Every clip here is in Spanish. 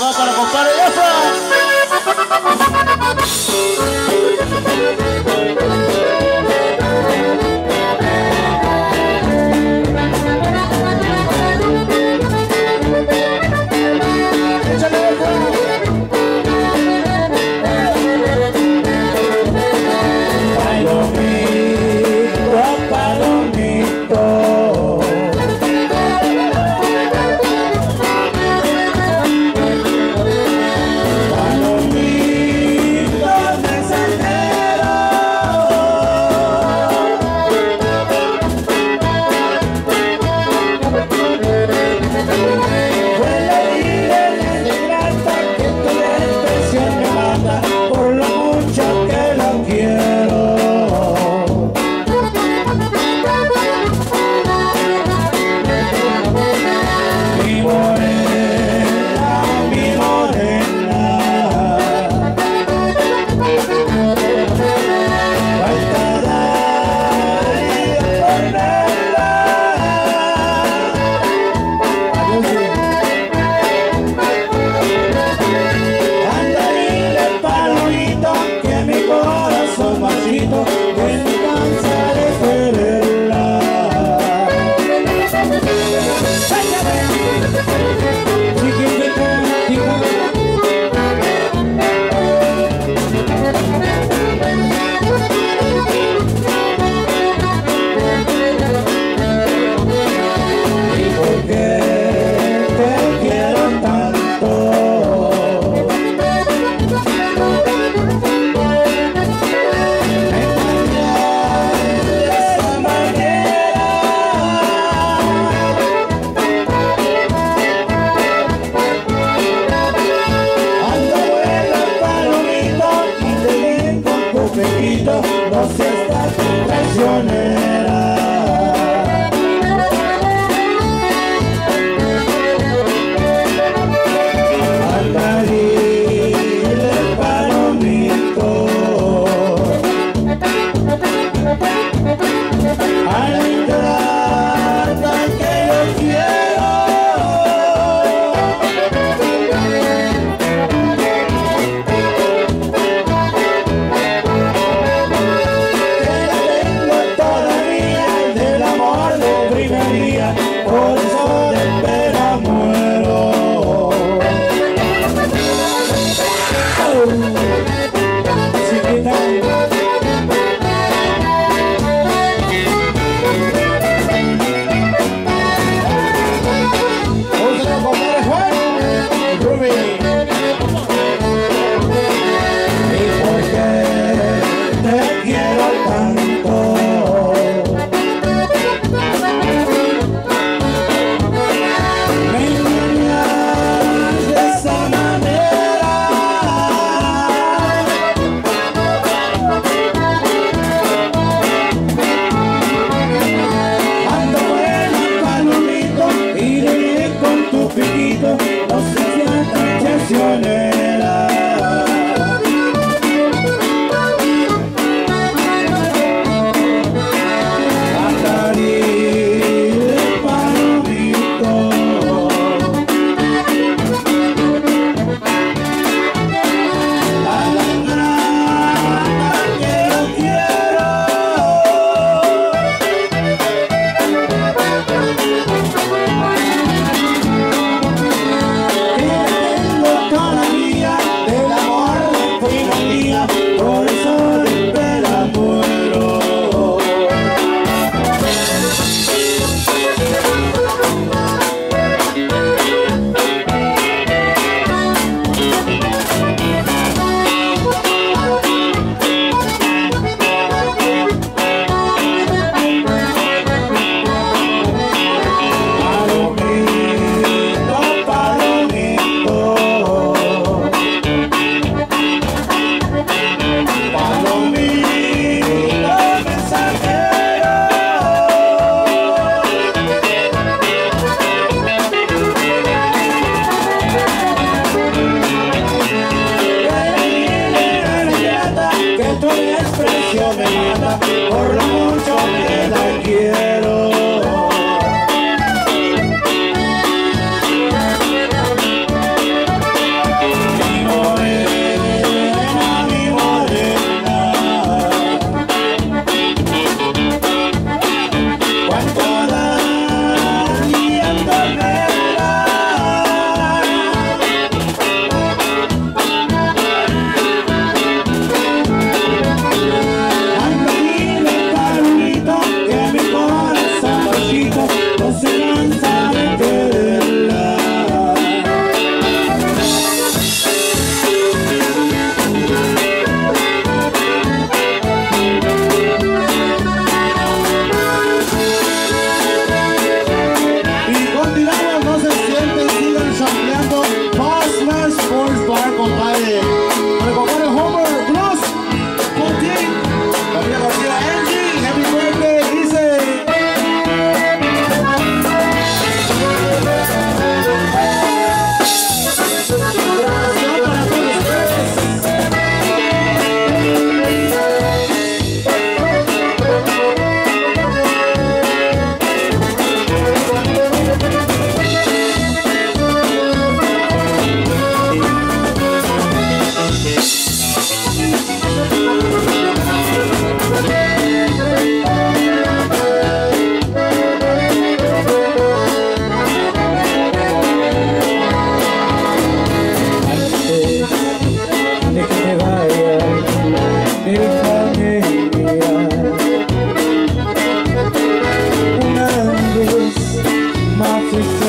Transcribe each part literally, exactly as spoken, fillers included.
va para compadre Yaza. Palomito,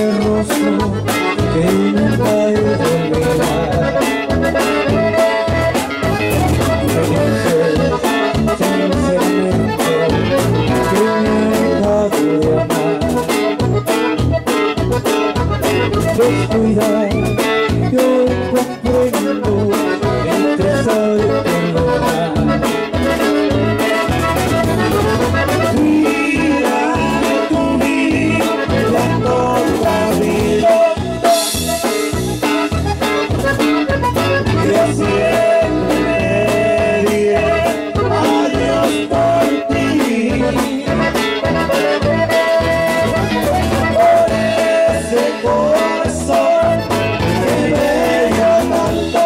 rostro que nunca he de olvidar. Me dices sinceramente que me he dejado de amar. Descuidar, yo comprendo entre saber perdonar. Cuida de tu vida, la toda vida, que siempre diré adiós por ti. Por ese corazón que me dio tanto,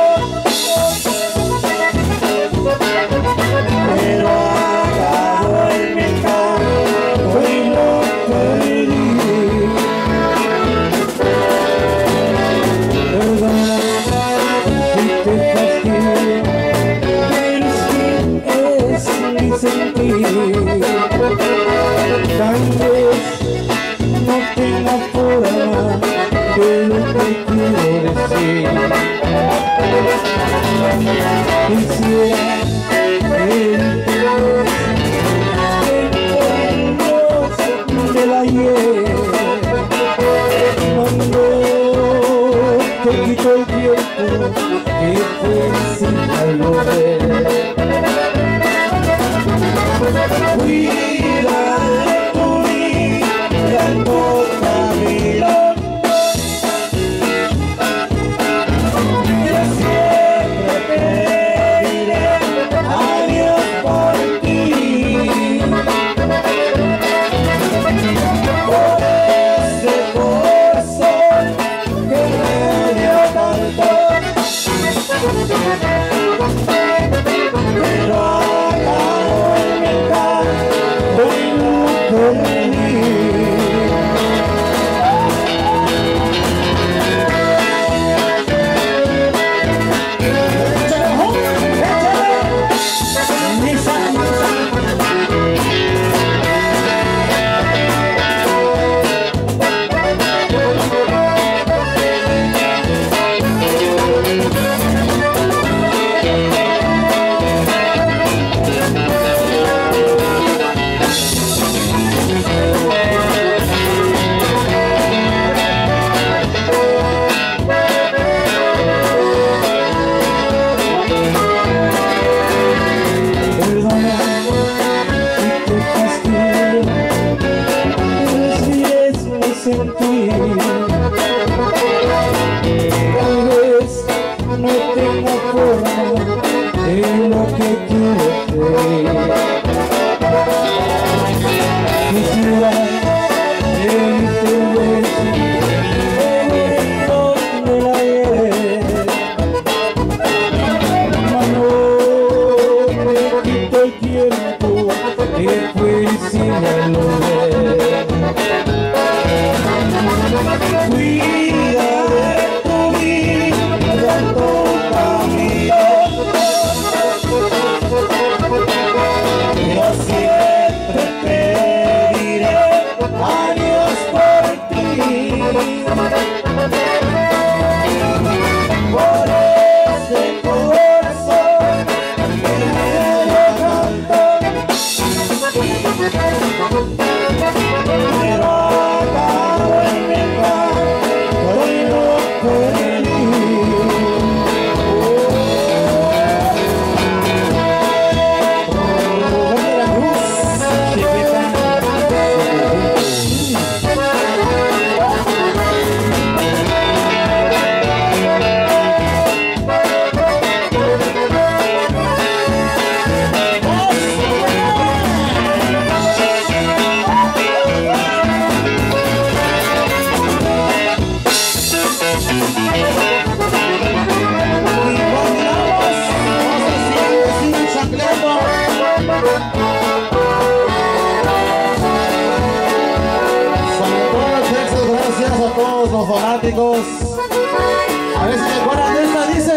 pero acabó en mi canto y lo perdí. Perdona si te fastidio, pero es que es mi sentir. Tal vez no tenga forma de lo que quiero decir. Quisiera recuerdos del ayer, cuando te quito el tiempo que fue sin volver. Cuida de tu vida, toda vida, yo siempre pediré adiós por ti. Por ese corazón que me dio tanto, pero acabó en mi canto y lo perdí. Tal vez no tenga forma de lo que quiero ser. Quisiera pedirte un beso del ayer, mas no me quito el tiempo que fue sin volver. Cuida de tu vida, toda vida, yo siempre pediré adiós por ti. Por ese corazón que me dio tanto, pero acabo en mi canto y lo perdí. Gracias a todos los fanáticos. A ver si se acuerdan de esta, dice.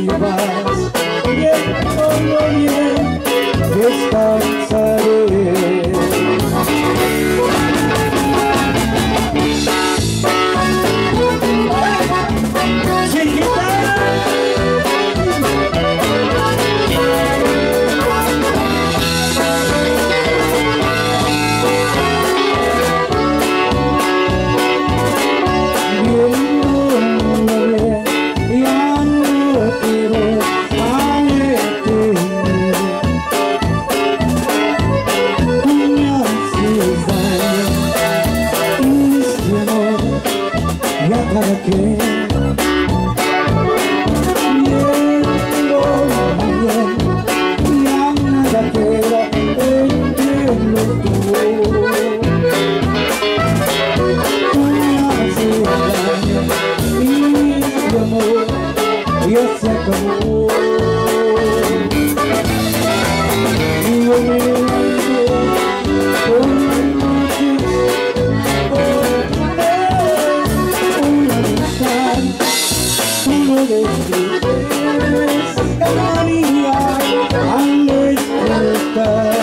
vas, bien o no bien, descansaré. ¿Para qué? Viendo bien, ya nada queda entre los dos. Tú me haces daño y mi amor ya se acabó. Y yo me levanto por las noches, uno de ustedes estaría al despertar.